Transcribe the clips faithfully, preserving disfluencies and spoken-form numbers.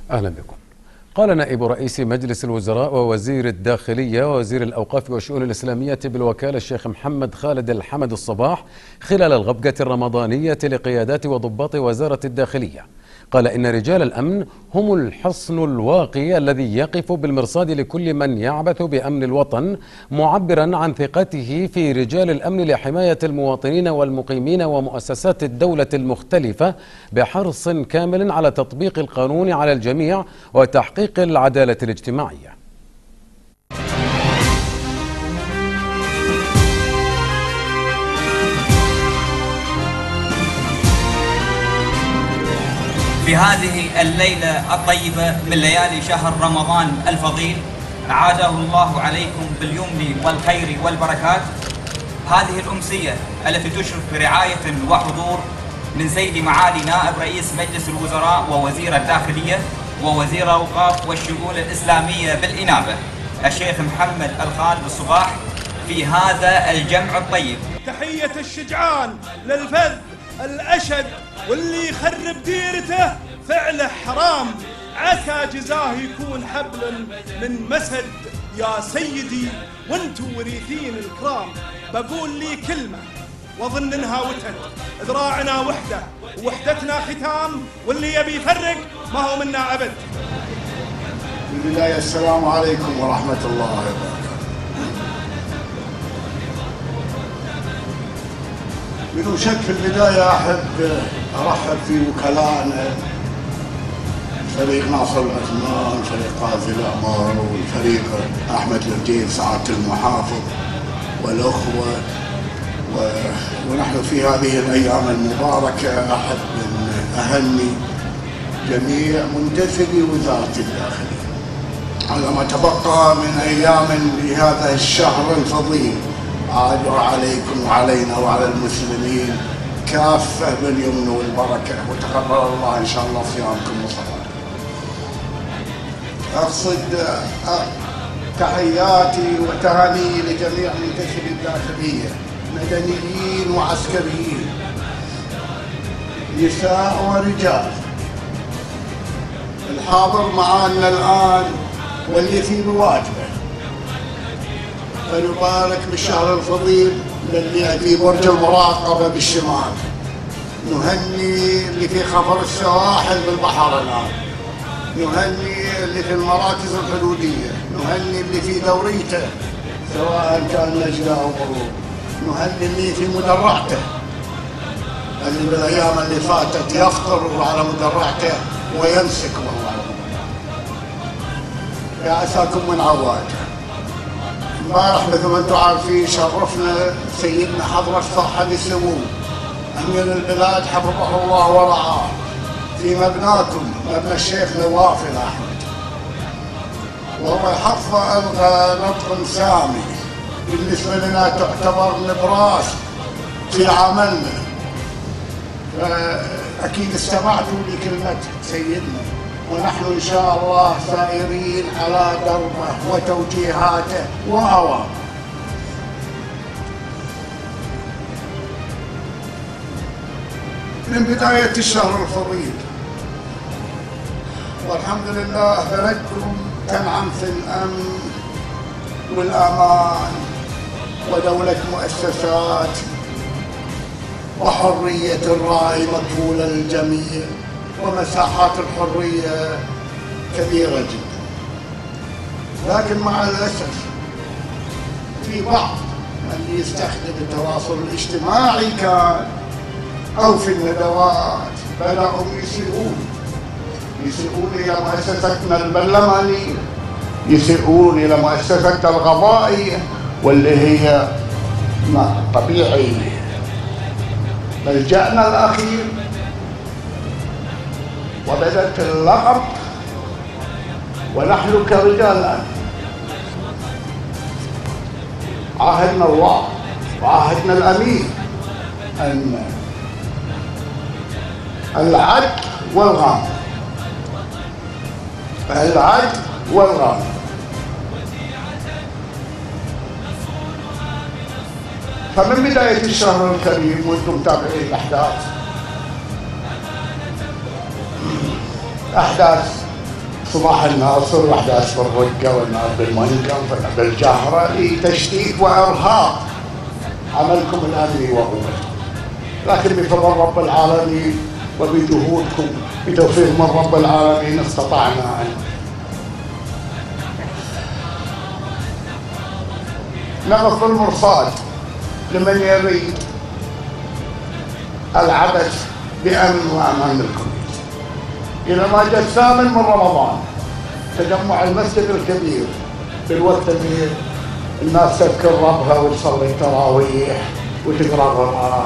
أهلا بكم. قال نائب رئيس مجلس الوزراء ووزير الداخلية ووزير الأوقاف والشؤون الإسلامية بالوكالة الشيخ محمد خالد الحمد الصباح خلال الغبقة الرمضانية لقيادات وضباط وزارة الداخلية، قال إن رجال الأمن هم الحصن الواقي الذي يقف بالمرصاد لكل من يعبث بأمن الوطن، معبرا عن ثقته في رجال الأمن لحماية المواطنين والمقيمين ومؤسسات الدولة المختلفة بحرص كامل على تطبيق القانون على الجميع وتحقيق العدالة الاجتماعية. في هذه الليلة الطيبة من ليالي شهر رمضان الفضيل أعاده الله عليكم باليمن والخير والبركات، هذه الأمسية التي تشرف برعاية وحضور من سيد معالي نائب رئيس مجلس الوزراء ووزير الداخلية ووزير الأوقاف والشؤون الإسلامية بالإنابة الشيخ محمد الخالد الصباح في هذا الجمع الطيب. تحية الشجعان للفذ الأشد واللي يخرب ديرته فعله حرام، عسى جزاه يكون حبل من مسد. يا سيدي وانتو وريثين الكرام، بقول لي كلمة واظن انها وتد، ذراعنا وحدة ووحدتنا ختام، واللي يبي يفرق ما هو منا أبد. في البداية السلام عليكم ورحمة الله وبركاته. بدون شك في البداية أحب أرحب في وكلائنا فريق ناصر العثمان، فريق غازي الأعمار، والفريق أحمد الجيد سعادة المحافظ والأخوة، و... ونحن في هذه الأيام المباركة أحب أن أهني جميع منتسبي وزارة الداخلية على ما تبقى من أيام لهذا الشهر الفضيل. أدعو عليكم وعلينا وعلى المسلمين كافة باليمن والبركة، وتقبل الله إن شاء الله صيامكم وصلاتكم. أقصد تحياتي وتهاني لجميع منتسبي الداخلية، مدنيين وعسكريين، نساء ورجال، الحاضر معنا الآن واللي في بواجبه. فنبارك بالشهر الفضيل للي في برج المراقبة بالشمال، نهني اللي في خفر السواحل بالبحر الآن، نهني اللي في المراكز الحدودية، نهني اللي في دوريته سواء كان نجدة أو غروب، نهني اللي في مدرعته اللي بالأيام اللي فاتت يخطر على مدرعته ويمسك والله يا عساكم من عواجه. امبارح مثل ما انتم عارفين شرفنا سيدنا حضرة صاحب السمو امير البلاد حفظه الله ورعاه في مبناكم، مبنى الشيخ نواف احمد، وهو يحفظ الغى نطق سامي بالنسبه لنا تعتبر نبراس في عملنا. فاكيد استمعتوا لكلمه سيدنا، ونحن إن شاء الله سائرين على دربه وتوجيهاته وأوامره. من بداية الشهر الفضيل والحمد لله بلدكم تنعم في الأمن والأمان ودولة مؤسسات وحرية الرأي مقبولة للجميع، ومساحات الحرية كبيرة جدا. لكن مع الأسف في بعض من يستخدم التواصل الاجتماعي كان أو في الندوات بدأوا يسيئون يسيئون إلى مؤسستنا البرلمانية، يسيئون إلى مؤسستنا القضائية واللي هي طبيعي ملجأنا الأخير، وبدت اللقب. ونحن كرجال الأمن عاهدنا الله وعاهدنا الأمين أن العدل والغامض العدل والغامض فمن بداية الشهر الكريم وانتم متابعين الأحداث أحداث صباح الناصر واحداث بالرقه والناس بالمنقم بالجهره تشتيت وارهاق عملكم الامني وقوته، لكن بفضل رب العالمين وبجهودكم بتوفيق من رب العالمين استطعنا ان نغض المرصاد لمن يريد العبث بامن وامان الكل. إلى ما جاء الثامن من رمضان تجمع المسجد الكبير بالوقت اللي الناس تذكر ربها وتصلي التراويح وتقرا القرآن.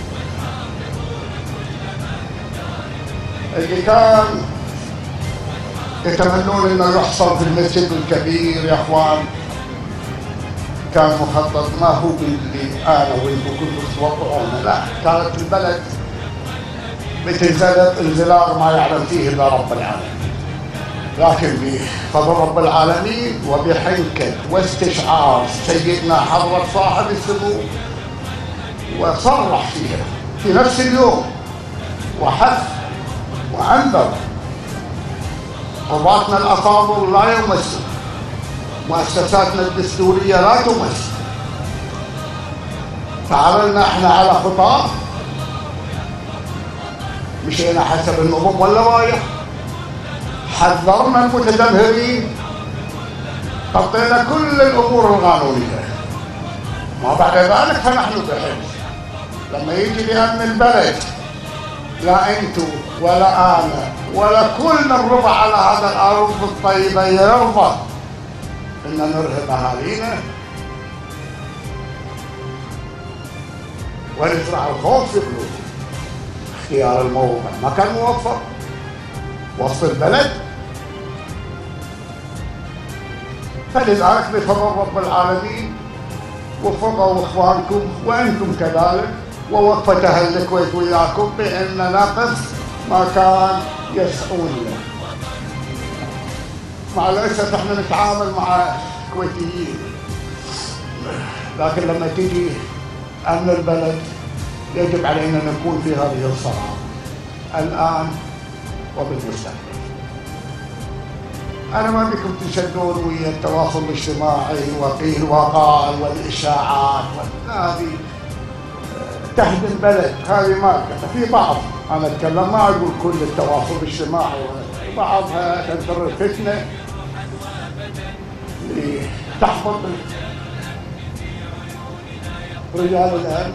اللي كان يتمنون انه يحصل في المسجد الكبير يا اخوان كان مخطط، ما هو باللي انا وانتم كنتم تتوقعونه، لا، كانت البلد بتنزلق انزلاق ما يعلم فيه الا رب العالمين، لكن بفضل رب العالمين وبحنكه واستشعار سيدنا حضرة صاحب السمو وصرح فيها في نفس اليوم وحث وانذر قضاتنا الافاضل لا يمسوا، مؤسساتنا الدستوريه لا تمس، تعاملنا احنا على خطاه، مشينا حسب النظم واللوائح، حذرنا المتجمهرين، غطينا كل الامور القانونيه، ما بعد ذلك فنحن بحرص لما يجي لامن البلد لا انتم ولا انا ولا كل من ربع على هذا الارض الطيبه يرضى ان نرهب اهالينا ونزرع الخوف في قلوبهم. اختيار الموضع ما كان موفق وسط البلد، فلذلك بفضل رب العالمين وفقوا اخوانكم وانتم كذلك ووقفت اهل الكويت وياكم بان نقص ما كان يسعون له. مع الاسف احنا نتعامل مع الكويتيين، لكن لما تيجي امن البلد يجب علينا ان نكون في هذه الصراع الان وبالمستقبل. انا ما بكم تشدون ويا التواصل الاجتماعي وقيل وقال والاشاعات هذه تهدم البلد، هذه ما في بعض، انا اتكلم ما اقول كل التواصل الاجتماعي، بعضها تنشر الفتنه لتحبط رجال الامن،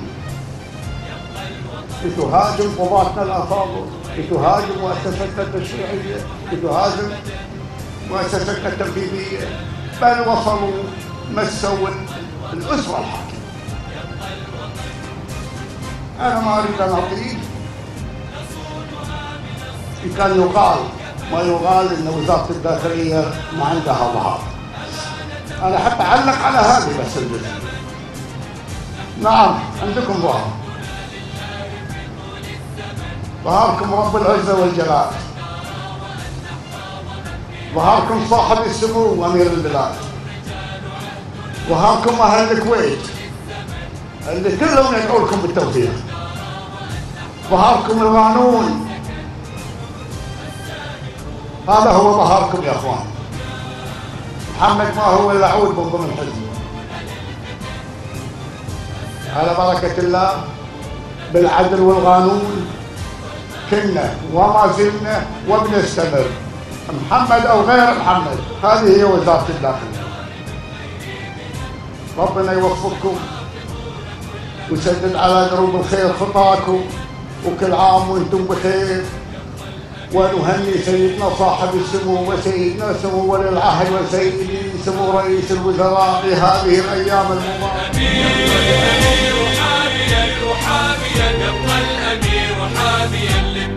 لتهاجم قضاتنا الافاضل، لتهاجم مؤسستنا التشريعيه، لتهاجم مؤسستنا التنفيذيه، بل وصلوا مسوا الاسره الحاكمه. انا ما اريد ان اطيل، ان كان يقال ما يقال ان وزاره الداخليه ما عندها ظهر، انا حتى اعلق على هذه بس الجزء. نعم عندكم ظهر، ظهركم رب العزه والجلال، ظهركم صاحب السمو امير البلاد، ظهركم اهل الكويت اللي كلهم يدعو لكم بالتوفيق، ظهركم القانون، هذا هو ظهركم يا اخوان. محمد ما هو الا عود من ضمن الحزب، على بركه الله بالعدل والقانون كنا وما زلنا وبنستمر، محمد او غير محمد، هذه هي وزاره الداخليه. ربنا يوفقكم ويسدد على قلوب الخير خطاكم، وكل عام وانتم بخير، ونهني سيدنا صاحب السمو وسيدنا سمو ولي العهد وسيدي سمو رئيس الوزراء بهذه الايام المباركه. الامير حاميا وحاميا يبقى الامير حاميا